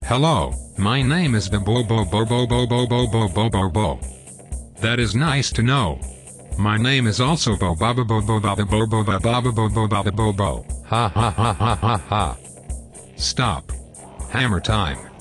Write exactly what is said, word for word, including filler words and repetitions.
Hello, my name is Bo Bo Bo Bo Bo Bo Bo Bo Bo Bo Bo Bo. That is nice to know. My name is also Bo Baba Bo Bo Baba Bo Bo Baba Baba Bo Bo Baba Bo Bo. Ha ha ha ha ha ha. Stop. Hammer time.